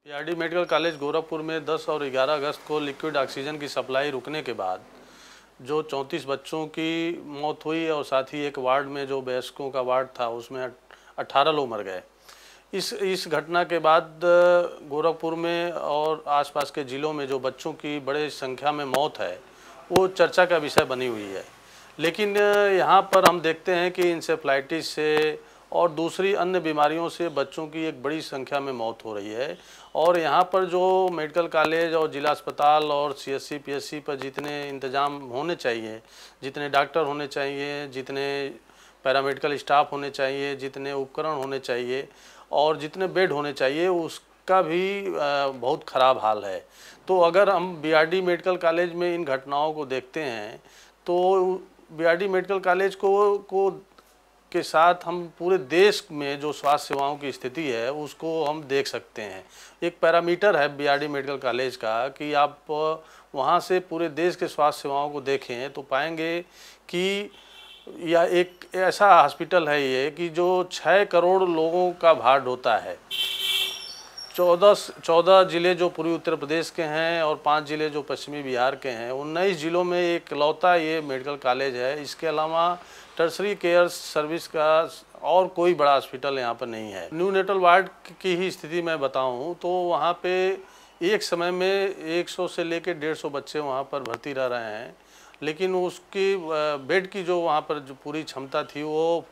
PRD medical college Gorakhpur में 10 और 11 अगस्त को लिक्विड ऑक्सीजन की सप्लाई रुकने के बाद जो 34 बच्चों की मौत हुई और साथ ही एक वार्ड में जो वयस्कों का वार्ड था उसमें 18 लोग मर गए। इस घटना के बाद गोरखपुर में और आसपास के ज़िलों में जो बच्चों की बड़े संख्या में मौत है वो चर्चा का विषय बनी हुई है। लेकिन यहाँ पर हम देखते हैं कि इंसेफ्लाइटिस से और दूसरी अन्य बीमारियों से बच्चों की एक बड़ी संख्या में मौत हो रही है। और यहाँ पर जो मेडिकल कॉलेज और ज़िला अस्पताल और सीएससी पीएससी पर जितने इंतज़ाम होने चाहिए, जितने डॉक्टर होने चाहिए, जितने पैरामेडिकल स्टाफ होने चाहिए, जितने उपकरण होने चाहिए और जितने बेड होने चाहिए, उसका भी बहुत ख़राब हाल है। तो अगर हम बीआरडी मेडिकल कॉलेज में इन घटनाओं को देखते हैं तो बीआरडी मेडिकल कॉलेज को के साथ हम पूरे देश में जो स्वास्थ्य सेवाओं की स्थिति है उसको हम देख सकते हैं। एक पैरामीटर है बीआरडी मेडिकल कॉलेज का कि आप वहाँ से पूरे देश के स्वास्थ्य सेवाओं को देखें तो पाएंगे कि यह एक ऐसा हॉस्पिटल है ये कि जो 6 करोड़ लोगों का भार ढोता है। 14 ज़िले जो पूर्वी उत्तर प्रदेश के हैं और 5 ज़िले जो पश्चिमी बिहार के हैं, 19 ज़िलों में एक लौता ये मेडिकल कॉलेज है। इसके अलावा टर्सरी केयर सर्विस का और कोई बड़ा हॉस्पिटल यहाँ पर नहीं है। न्यू नेटल वार्ड की ही स्थिति मैं बताऊँ तो वहाँ पे एक समय में 100 से लेकर 150 बच्चे वहाँ पर भर्ती रह रहे हैं, लेकिन उसकी बेड की जो वहाँ पर जो पूरी क्षमता थी वो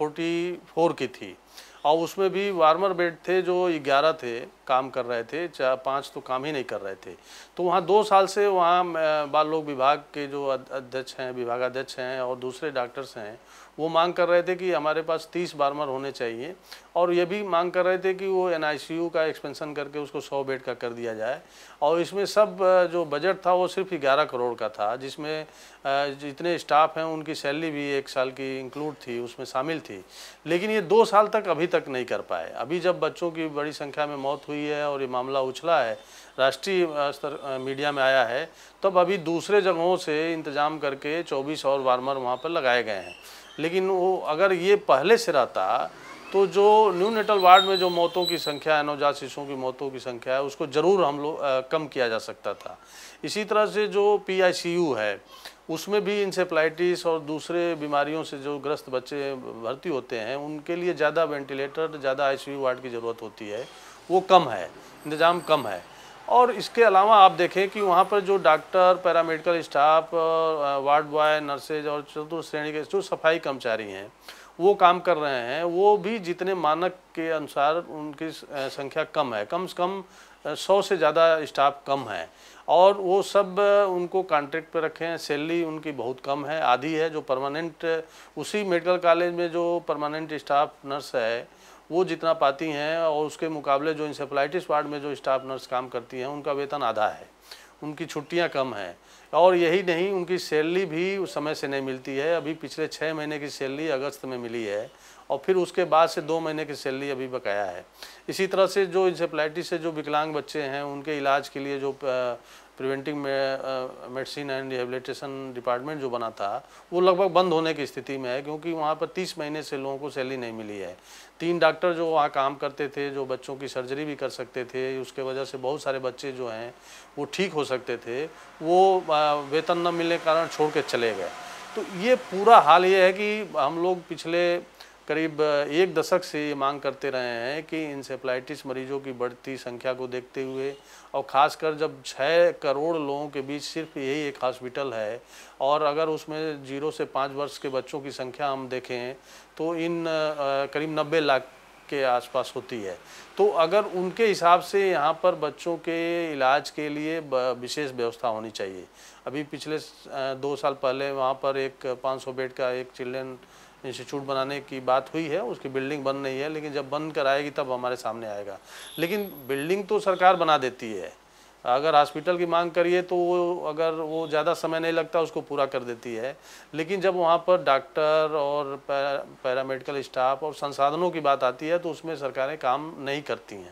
44 की थी और उसमें भी वार्मर बेड थे जो 11 थे काम कर रहे थे, 5 तो काम ही नहीं कर रहे थे। तो वहाँ 2 साल से वहाँ बाल रोग विभाग के जो अध्यक्ष हैं, विभागाध्यक्ष हैं और दूसरे डॉक्टर्स हैं वो मांग कर रहे थे कि हमारे पास 30 वार्मर होने चाहिए और ये भी मांग कर रहे थे कि वो एनआईसीयू का एक्सपेंशन करके उसको 100 बेड का कर दिया जाए। और इसमें सब जो बजट था वो सिर्फ 11 करोड़ का था, जिसमें जितने स्टाफ हैं उनकी सैलरी भी 1 साल की इंक्लूड थी, उसमें शामिल थी। लेकिन ये 2 साल तक अभी तक नहीं कर पाए। अभी जब बच्चों की बड़ी संख्या में मौत हुई है और ये मामला उछला है, राष्ट्रीय स्तर मीडिया में आया है, तब अभी दूसरे जगहों से इंतज़ाम करके 24 और वार्मर वहाँ पर लगाए गए हैं। लेकिन वो अगर ये पहले से रहता तो जो न्यू नेटल वार्ड में जो मौतों की संख्या है, नवजात शिशुओं की मौतों की संख्या है, उसको ज़रूर हम लोग कम किया जा सकता था। इसी तरह से जो पीआईसीयू है उसमें भी इंसेफ्लाइटिस और दूसरे बीमारियों से जो ग्रस्त बच्चे भर्ती होते हैं उनके लिए ज़्यादा वेंटिलेटर, ज़्यादा आईसीयू वार्ड की ज़रूरत होती है, वो कम है, इंतज़ाम कम है। और इसके अलावा आप देखें कि वहाँ पर जो doctor, paramedical staff, ward boy, nurses और चतुर्थ श्रेणी के जो सफाई कर्मचारी हैं वो काम कर रहे हैं, वो भी जितने मानक के अनुसार उनकी संख्या कम है। कम से कम 100 से ज़्यादा स्टाफ कम है और वो सब उनको कॉन्ट्रैक्ट पे रखे हैं। सैलरी उनकी बहुत कम है, आधी है। जो परमानेंट उसी मेडिकल कॉलेज में जो परमानेंट स्टाफ नर्स है वो जितना पाती हैं और उसके मुकाबले जो इंसेफ्लाइटिस वार्ड में जो स्टाफ नर्स काम करती हैं उनका वेतन आधा है, उनकी छुट्टियां कम हैं। और यही नहीं, उनकी सैलरी भी उस समय से नहीं मिलती है। अभी पिछले 6 महीने की सैलरी अगस्त में मिली है और फिर उसके बाद से 2 महीने की सैलरी अभी बकाया है। इसी तरह से जो इंसेफ्लाइटिस से जो विकलांग बच्चे हैं उनके इलाज के लिए जो preventive medicine and rehabilitation department जो बना था वो लगभग बंद होने की स्थिति में है, क्योंकि वहाँ पर 30 महीने से लोगों को सैलरी नहीं मिली है। 3 डॉक्टर जो वहाँ काम करते थे, जो बच्चों की सर्जरी भी कर सकते थे, उसके वजह से बहुत सारे बच्चे जो हैं वो ठीक हो सकते थे, वो वेतन न मिलने के कारण छोड़ के चले गए। तो ये पूरा हाल ये है कि हम लोग पिछले करीब 1 दशक से ये मांग करते रहे हैं कि इंसेफ्लाइटिस मरीजों की बढ़ती संख्या को देखते हुए और ख़ासकर जब 6 करोड़ लोगों के बीच सिर्फ यही एक हॉस्पिटल है और अगर उसमें 0 से 5 वर्ष के बच्चों की संख्या हम देखें तो इन करीब 90 लाख के आसपास होती है। तो अगर उनके हिसाब से यहाँ पर बच्चों के इलाज के लिए विशेष व्यवस्था होनी चाहिए। अभी पिछले 2 साल पहले वहाँ पर एक 500 बेड का एक चिल्ड्रन इंस्टीट्यूट बनाने की बात हुई है, उसकी बिल्डिंग बन नहीं है, लेकिन जब बन कर आएगी तब हमारे सामने आएगा। लेकिन बिल्डिंग तो सरकार बना देती है, अगर हॉस्पिटल की मांग करिए तो वो अगर वो ज़्यादा समय नहीं लगता उसको पूरा कर देती है। लेकिन जब वहाँ पर डॉक्टर और पैरामेडिकल स्टाफ और संसाधनों की बात आती है तो उसमें सरकारें काम नहीं करती हैं।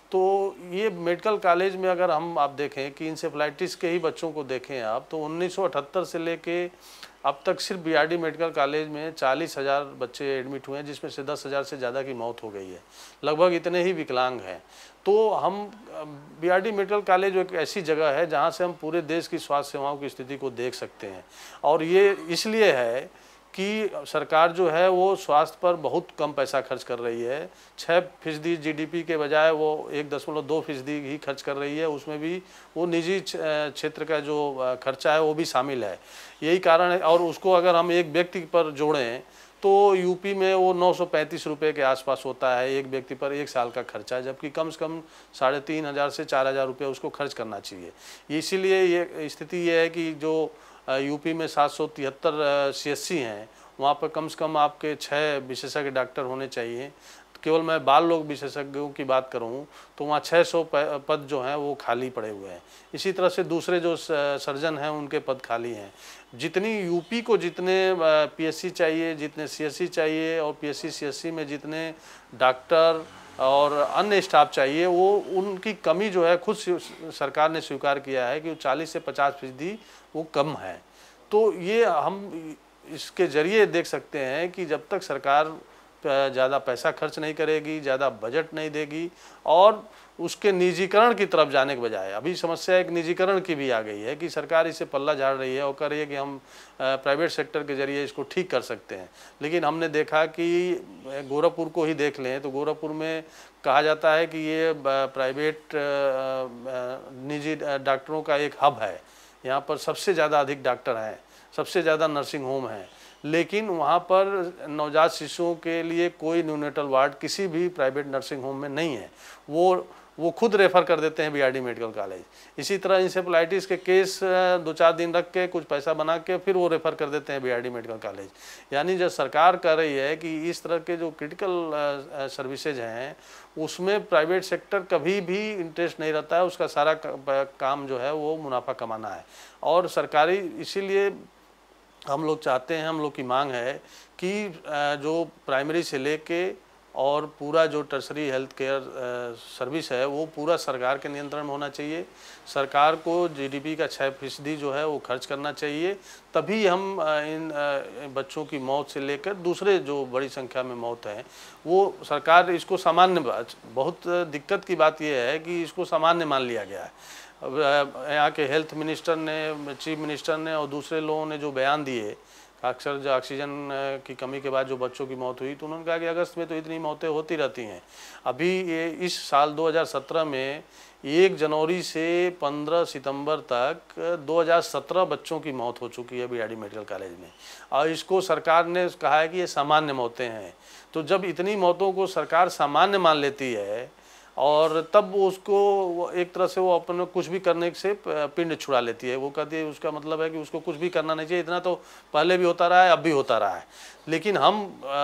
तो ये मेडिकल कॉलेज में अगर आप देखें कि इंसेफ्लाइटिस के ही बच्चों को देखें आप, तो 1978 से लेके अब तक सिर्फ बीआरडी मेडिकल कॉलेज में 40,000 बच्चे एडमिट हुए हैं, जिसमें से 10,000 से ज़्यादा की मौत हो गई है। लगभग इतने ही विकलांग हैं। तो हम बीआरडी मेडिकल कॉलेज एक ऐसी जगह है जहाँ से हम पूरे देश की स्वास्थ्य सेवाओं की स्थिति को देख सकते हैं। और ये इसलिए है कि सरकार जो है वो स्वास्थ्य पर बहुत कम पैसा खर्च कर रही है। 6% जीडीपी के बजाय वो 1.2% ही खर्च कर रही है। उसमें भी वो निजी क्षेत्र का जो खर्चा है वो भी शामिल है। यही कारण है। और उसको अगर हम एक व्यक्ति पर जोड़ें तो यूपी में वो 935 रुपये के आसपास होता है एक व्यक्ति पर 1 साल का खर्चा, जबकि कम से कम 3,500 से 4,000 रुपये उसको खर्च करना चाहिए। इसीलिए ये स्थिति ये है कि जो यूपी में 773 सीएससी हैं, वहाँ पर कम से कम आपके 6 विशेषज्ञ डॉक्टर होने चाहिए। केवल मैं बाल रोग विशेषज्ञों की बात करूँ तो वहाँ 600 पद जो हैं वो खाली पड़े हुए हैं। इसी तरह से दूसरे जो सर्जन हैं उनके पद खाली हैं। जितनी यूपी को जितने पीएससी चाहिए, जितने सीएससी चाहिए और पीएससी सीएससी में जितने डॉक्टर और अन्य स्टाफ चाहिए, वो उनकी कमी जो है खुद सरकार ने स्वीकार किया है कि 40 से 50% वो कम है। तो ये हम इसके ज़रिए देख सकते हैं कि जब तक सरकार ज़्यादा पैसा खर्च नहीं करेगी, ज़्यादा बजट नहीं देगी और उसके निजीकरण की तरफ जाने के बजाय, अभी समस्या एक निजीकरण की भी आ गई है कि सरकार इसे पल्ला झाड़ रही है और कह रही है कि हम प्राइवेट सेक्टर के ज़रिए इसको ठीक कर सकते हैं। लेकिन हमने देखा कि गोरखपुर को ही देख लें तो गोरखपुर में कहा जाता है कि ये प्राइवेट निजी डॉक्टरों का एक हब है। यहाँ पर सबसे ज़्यादा अधिक डॉक्टर हैं, सबसे ज़्यादा नर्सिंग होम हैं, लेकिन वहाँ पर नवजात शिशुओं के लिए कोई न्यूनेटल वार्ड किसी भी प्राइवेट नर्सिंग होम में नहीं है। वो खुद रेफ़र कर देते हैं बीआरडी मेडिकल कॉलेज। इसी तरह इंसेफ्लाइटिस के केस 2-4 दिन रख के कुछ पैसा बना के फिर वो रेफ़र कर देते हैं बीआरडी मेडिकल कॉलेज। यानी जो सरकार कर रही है कि इस तरह के जो क्रिटिकल सर्विसेज हैं उसमें प्राइवेट सेक्टर कभी भी इंटरेस्ट नहीं रहता है। उसका सारा काम जो है वो मुनाफा कमाना है। और सरकारी इसीलिए हम लोग चाहते हैं, हम लोग की मांग है कि जो प्राइमरी से लेके और पूरा जो टर्शरी हेल्थ केयर सर्विस है वो पूरा सरकार के नियंत्रण में होना चाहिए। सरकार को जीडीपी का 6% जो है वो खर्च करना चाहिए। तभी हम इन बच्चों की मौत से लेकर दूसरे जो बड़ी संख्या में मौत हैं वो सरकार इसको सामान्य, बहुत दिक्कत की बात यह है कि इसको सामान्य मान लिया गया है। यहाँ के हेल्थ मिनिस्टर ने, चीफ मिनिस्टर ने और दूसरे लोगों ने जो बयान दिए, अक्सर जो ऑक्सीजन की कमी के बाद जो बच्चों की मौत हुई, तो उन्होंने कहा कि अगस्त में तो इतनी मौतें होती रहती हैं। अभी ये इस साल 2017 में 1 जनवरी से 15 सितंबर तक 2017 बच्चों की मौत हो चुकी है बीआरडी मेडिकल कॉलेज में, और इसको सरकार ने कहा है कि ये सामान्य मौतें हैं। तो जब इतनी मौतों को सरकार सामान्य मान लेती है और तब उसको एक तरह से वो अपने कुछ भी करने से पिंड छुड़ा लेती है। वो कहती है, उसका मतलब है कि उसको कुछ भी करना नहीं चाहिए, इतना तो पहले भी होता रहा है, अब भी होता रहा है। लेकिन हम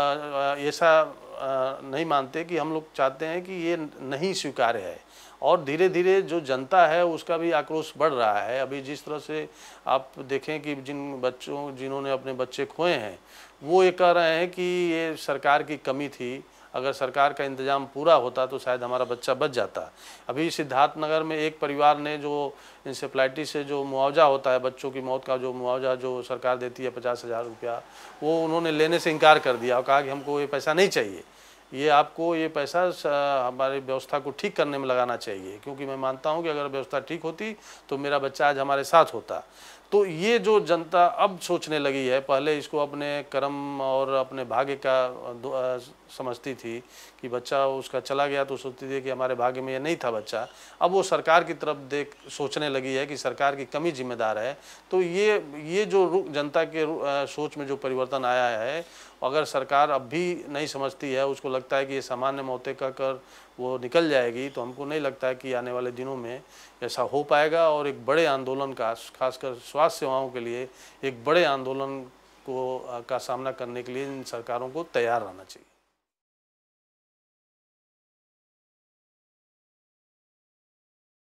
ऐसा नहीं मानते कि हम लोग चाहते हैं कि ये नहीं स्वीकार्य है। और धीरे धीरे जो जनता है उसका भी आक्रोश बढ़ रहा है। अभी जिस तरह से आप देखें कि जिन्होंने अपने बच्चे खोए हैं वो ये कह रहे हैं कि ये सरकार की कमी थी, अगर सरकार का इंतज़ाम पूरा होता तो शायद हमारा बच्चा बच जाता। अभी सिद्धार्थनगर में एक परिवार ने जो इंसेफ्लाइटिस से जो मुआवजा होता है, बच्चों की मौत का जो मुआवजा जो सरकार देती है 50,000 रुपया, वो उन्होंने लेने से इनकार कर दिया और कहा कि हमको ये पैसा नहीं चाहिए, ये आपको ये पैसा हमारी व्यवस्था को ठीक करने में लगाना चाहिए, क्योंकि मैं मानता हूँ कि अगर व्यवस्था ठीक होती तो मेरा बच्चा आज हमारे साथ होता। तो ये जो जनता अब सोचने लगी है, पहले इसको अपने कर्म और अपने भाग्य का समझती थी कि बच्चा उसका चला गया तो सोचती थी कि हमारे भाग्य में ये नहीं था बच्चा। अब वो सरकार की तरफ सोचने लगी है कि सरकार की कमी जिम्मेदार है। तो ये जो जनता के सोच में जो परिवर्तन आया है, अगर सरकार अब भी नहीं समझती है, उसको लगता है कि ये सामान्य मौतें का कर वो निकल जाएगी, तो हमको नहीं लगता है कि आने वाले दिनों में ऐसा हो पाएगा। और एक बड़े आंदोलन का, खासकर स्वास्थ्य सेवाओं के लिए एक बड़े आंदोलन का सामना करने के लिए इन सरकारों को तैयार रहना चाहिए।